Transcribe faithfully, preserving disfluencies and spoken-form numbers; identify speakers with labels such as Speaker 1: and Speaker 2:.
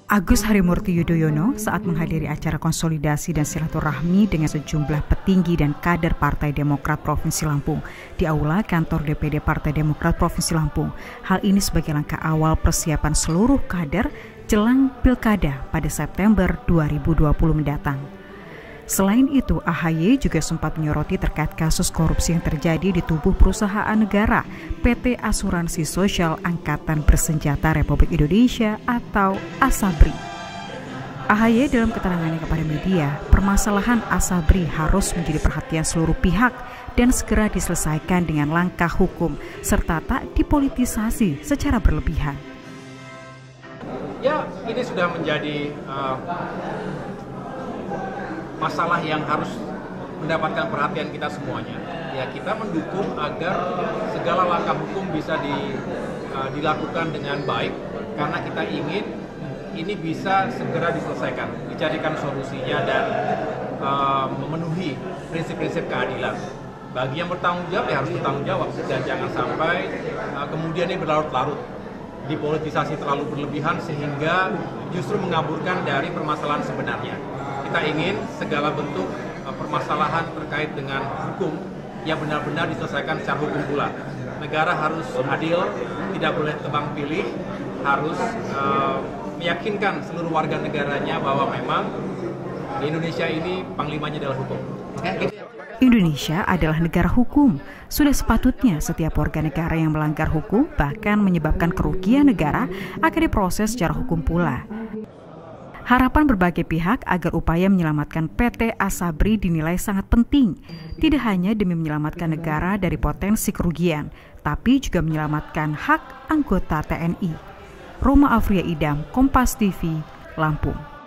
Speaker 1: Agus Harimurti Yudhoyono saat menghadiri acara konsolidasi dan silaturahmi dengan sejumlah petinggi dan kader Partai Demokrat Provinsi Lampung di aula kantor D P D Partai Demokrat Provinsi Lampung. Hal ini sebagai langkah awal persiapan seluruh kader jelang Pilkada pada September dua ribu dua puluh mendatang. Selain itu, A H Y juga sempat menyoroti terkait kasus korupsi yang terjadi di tubuh perusahaan negara P T Asuransi Sosial Angkatan Bersenjata Republik Indonesia atau ASABRI. A H Y dalam keterangannya kepada media, permasalahan ASABRI harus menjadi perhatian seluruh pihak dan segera diselesaikan dengan langkah hukum serta tak dipolitisasi secara berlebihan.
Speaker 2: Ya, ini sudah menjadi uh, masalah yang harus mendapatkan perhatian kita semuanya. Ya, kita mendukung agar segala langkah hukum bisa di, uh, dilakukan dengan baik, karena kita ingin ini bisa segera diselesaikan, dicarikan solusinya dan uh, memenuhi prinsip-prinsip keadilan. Bagi yang bertanggung jawab, ya harus bertanggung jawab, dan jangan sampai uh, kemudian ini berlarut-larut, dipolitisasi terlalu berlebihan sehingga justru mengaburkan dari permasalahan sebenarnya. Kita ingin segala bentuk uh, permasalahan terkait dengan hukum yang benar-benar diselesaikan secara hukum pula. Negara harus adil, tidak boleh tebang pilih, harus uh, meyakinkan seluruh warga negaranya bahwa memang di Indonesia ini panglimanya adalah hukum.
Speaker 1: Indonesia adalah negara hukum. Sudah sepatutnya setiap warga negara yang melanggar hukum, bahkan menyebabkan kerugian negara, akan diproses secara hukum pula. Harapan berbagai pihak agar upaya menyelamatkan P T ASABRI dinilai sangat penting, tidak hanya demi menyelamatkan negara dari potensi kerugian, tapi juga menyelamatkan hak anggota T N I. Roma Afria Idam, Kompas T V, Lampung.